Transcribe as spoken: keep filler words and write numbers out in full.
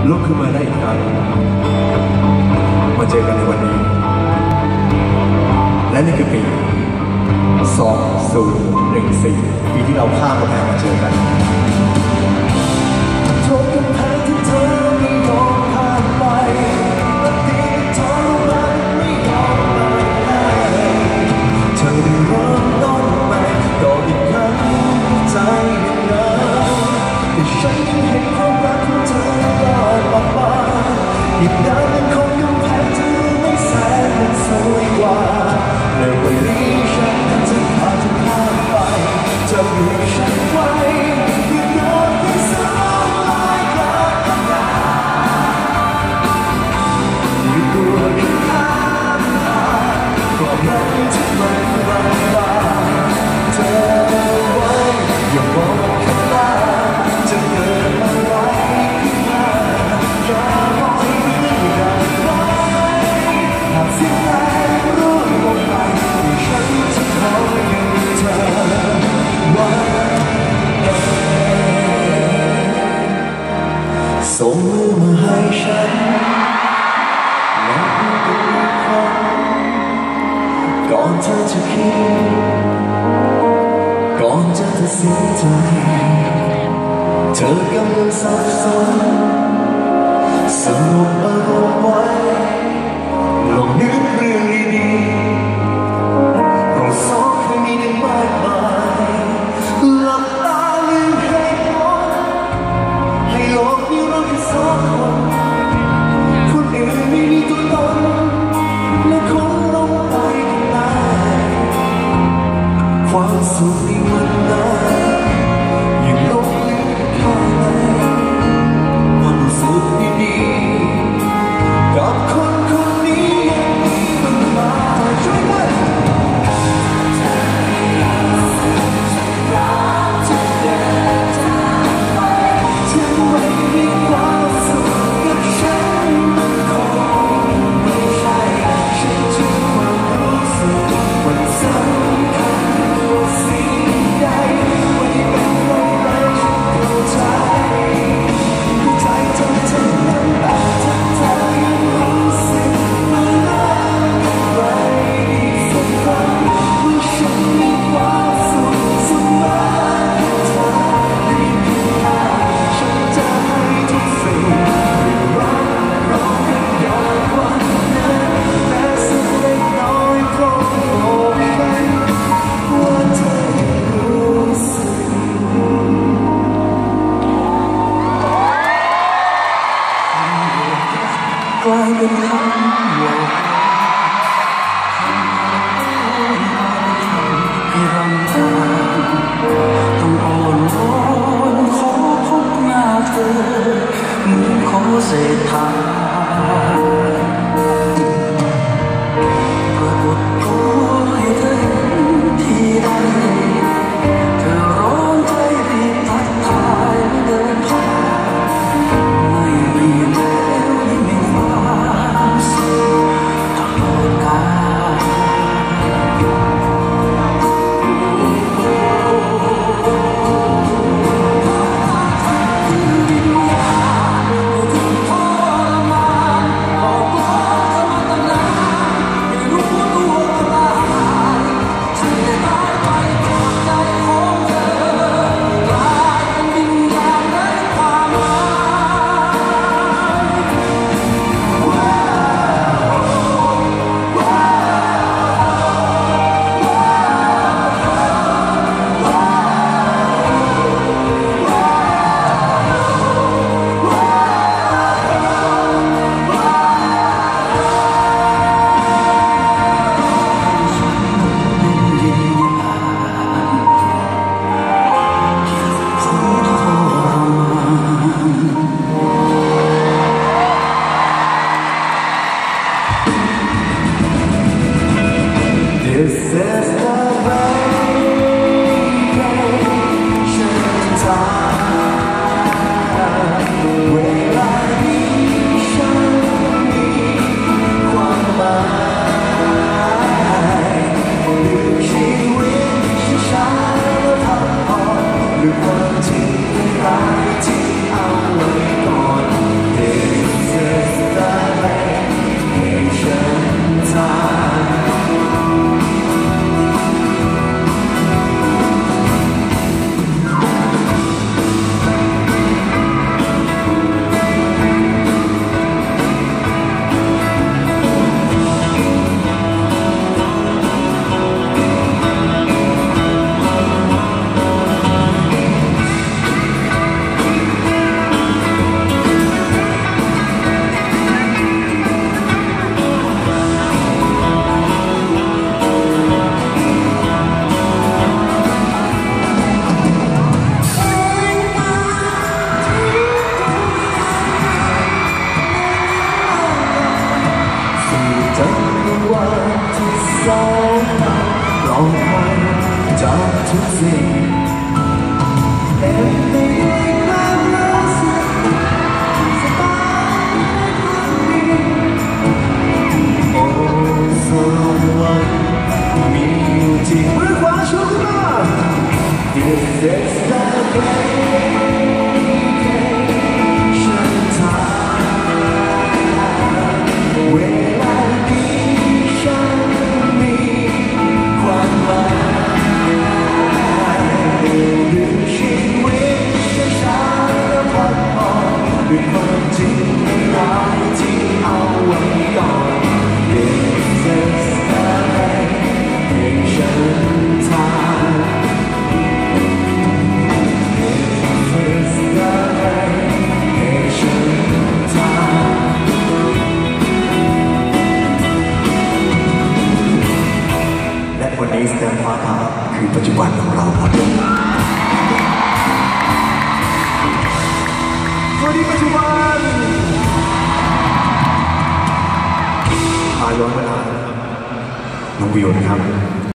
ลุกขึ้นมาได้อีกครั้งมาเจอกันในวันนี้และนี่คือปีสองพันสิบสี่ปีที่เราข้ามกำแพงมาเจอกันทุกกำแพงที่เธอไม่ยอมผ่านไปและที่ทรมานไม่ยอมไปไหนเธอได้เริ่มต้นใหม่ต่ออีกครั้งใจยังเดิมแต่ฉันยังเห็นความรักของเธอรอดออกมาอีกนานยังคงกำแพงเธอไม่แสนมันสวยกว่าในวันนี้ฉันจะพาเธอข้ามไปจะมีฉันไว้ที่โดนที่สลายกันอยู่ตัวกันข้ามผ่านความรักที่ไม่รักลาเธอไว้อย่ามองข้างล่างจะเกิดอะไรขึ้นมาอย่ามองเรื่องใดไว้หากสิ่งใดรู้ลงไปฉันจะขออยู่เธอวันเองส่งมือมาให้ฉันและพูดกันอีกครั้งก่อนเธอจะคิดก่อนจะตัดสินใจเธอกำลังสับสนสงบอารมณ์ไว้ลองนึกเรื่องดีๆเราสองเคยมีกันมากมายหลับตาลืมให้หมดให้โลกมีเราแค่สองคนคนอื่นไม่มีตัวตนและคนลงไปข้างในความสุขในวันนั้นยังลงลึกข้างในความรู้สึกดีๆกับคนคนนี้ยังมีมันมาช่วยกันฉันไม่มีความสุขกับฉันมันคงไม่ใช่ฉันจึงความรู้สึกมันสำคัญกว่าสิ่งใดไม่เป็นไรฉันเข้าใจเข้าใจเธอเท่านั้นแต่ถ้าเธอยังรู้สึกมันรักอะไรสักครั้งว่าฉันมีความสุขเสมอเธอได้เพียงแค่ฉันจะให้ทุกสิ่งได้รักเรากันอย่างวันนั้นแม้สักเล็กน้อยก็บอกฉันว่าเธอยังรู้สึกกลายเป็นคำหลอกให้รำคาญต้องอ่อนวอนขอพบหน้าเธอเหมือนขอเศษทานปรากฏตัวให้เธอเห็นทีใดเธอร้องใจรีบทักทายเดินผ่านไม่มีแล้วไม่มีความสุขทุกสิ่งเอ็นในความรู้สึกสบายความดีโอ้สวรรค์มีอยู่จริงมือขวาชูขึ้นมา This is the vacation time เวลาดีฉันมีความหมายหรือชีวิตช้าๆและพักผ่อนด้วยความจริงร้ายที่เอาไว้ก่อน This is the vacation time This is the vacation time และวันนี้แสดงฟ้าผ่าคือปัจจุบันของเราครับสวัสดีปัจจุบันพาย้อนเวลาน้องวิวนะครับ